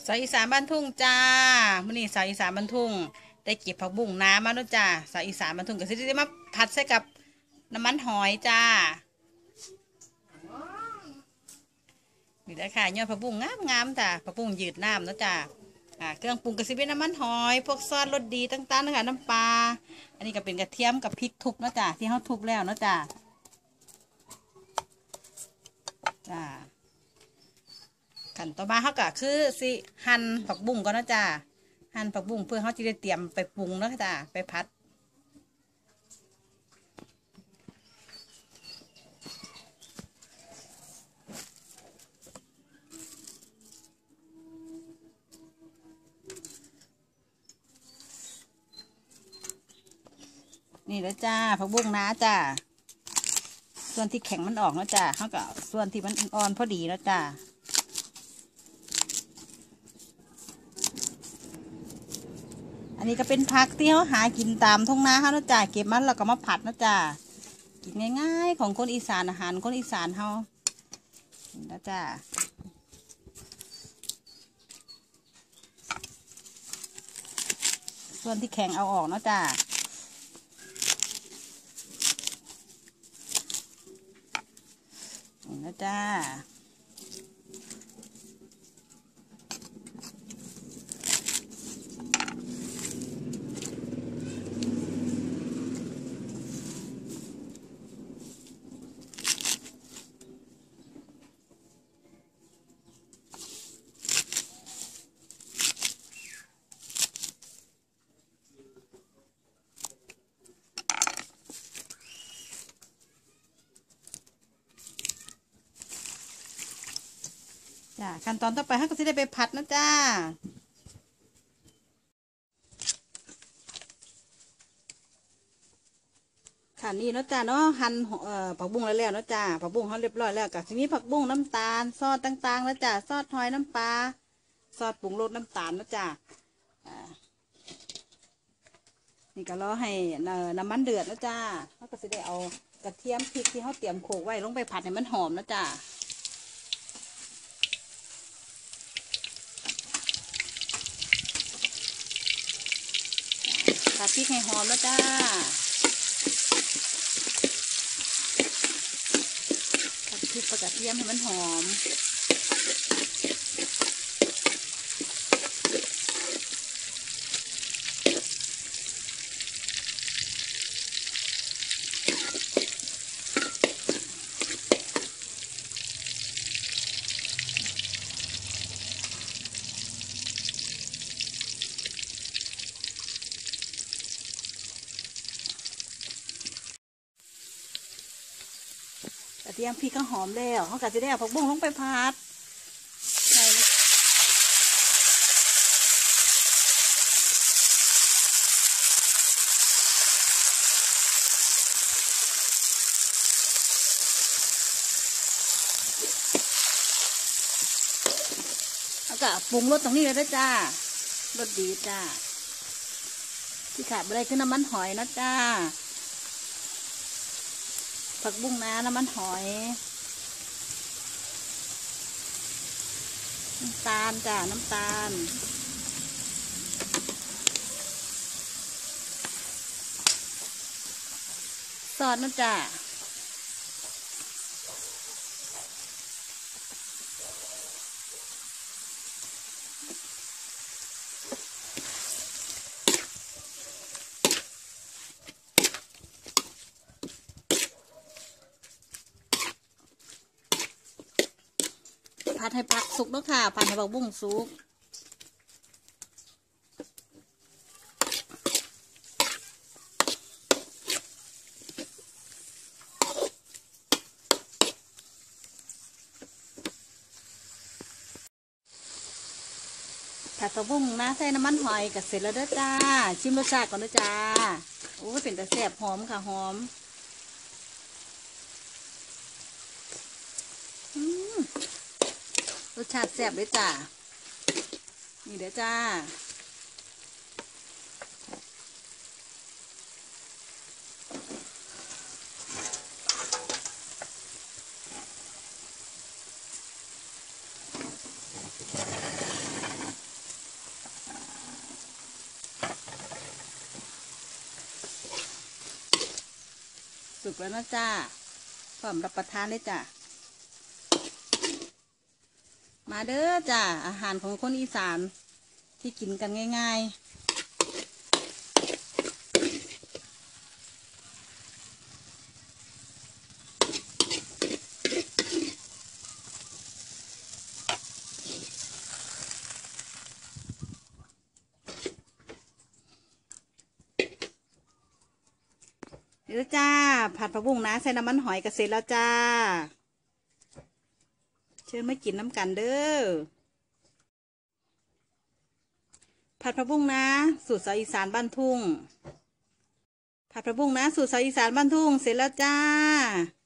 สาวอีสานบ้านทุ่งจ้ามื้อนี้สาวอีสานบ้านทุ่งได้เก็บผักบุ้งน้ำมาแล้วจ้าสาวอีสานบ้านทุ่งก็สิได้มาผัดใส่กับน้ำมันหอยจ้านี่แหละค่ะยอดผักบุ้งงามจ้าผักบุ้งยืดน้ำนะจ้าเครื่องปรุงก็สิเป็นน้ำมันหอยพวกซอสรสดีต่างๆนะคะน้ำปลาอันนี้ก็เป็นกระเทียมกับพริกทุบนะจ้าที่เขาทุบแล้วนะจ้าขั้นต่อมาเขาก็คือสิหั่นผักบุ้งก่อนนะจ้าหั่นผักบุ้งเพื่อเขาจะได้เตรียมไปปรุงนะจ้าไปผัดนี่แล้วจ้าผักบุ้งนะจ้าส่วนที่แข็งมันออกนะจ้าเขาก็ส่วนที่มันอ่อนพอดีแล้วจ้าอันนี้ก็เป็นผักที่เขาหากินตามทุ่งนาเขานะจ้าเก็บมันแล้วก็มาผัดนะจ้ากินง่ายๆของคนอีสานอาหารคนอีสานเขานะจ้าส่วนที่แข็งเอาออกนะจ้านะจ้าขั้นตอนต่อไปเขาก็จะได้ไปผัดนะจ้าค่ะนี่เนาะจ้าเนาะหั่นผักบุ้งแล้วเนาะจ้าผักบุ้งเขาเรียบร้อยแล้วกับทีนี้ผักบุ้งน้ำตาลซอสต่างๆแล้วจ้าซอสหอยน้ำปลาซอสปรุงรสน้ำตาลนะจ้านี่ก็รอให้น้ำมันเดือดนะจ้าเขาก็จะได้เอากระเทียมพริกที่เขาเตรียมโขลกไว้ลงไปผัดให้มันหอมนะจ้าผัดพริกให้หอมแล้วจ้าผัดพริกกับกระเทียมให้มันหอมกระเทียมพริกก็หอมแล้วเขาก็จะได้เอาผักบุ้งลงไปผัดแล้วก็ปรุงรสตรงนี้เลยนะจ้ารสดีจ้าที่ขาดอะไรคือน้ำมันหอยนะจ้าผักบุ้งนะน้ำมันหอยน้ำตาลจ้าน้ำตาลซอสนะจ้าผัดให้ผักสุกแล้วค่ะผัดให้ผักบุ้งสุกผัดผักบุ้งนะใส่น้ำมันหอยกับเสร็จแล้วเด้อจ้าชิมรสชาติก่อนเด้อจ้าโอ้ยเป็นแต่แซ่บหอมค่ะหอมรสชาติแซ่บเลยจ้านี่เด้อจ้า ผสุกแล้วนะจ้าพร้อมรับประทานเลยจ้ามาเด้อจ้าอาหารของคนอีสานที่กินกันง่ายๆเด้อจ้าผัดผักบุ้งนะใส่น้ำมันหอยกระเซ็จแล้วจ้าเชิญมากินน้ำกันเด้อผัดผักบุ้งนะสูตรสาวอีสานบ้านทุ่งผัดผักบุ้งนะสูตรสาวอีสานบ้านทุ่งเสร็จแล้วจ้า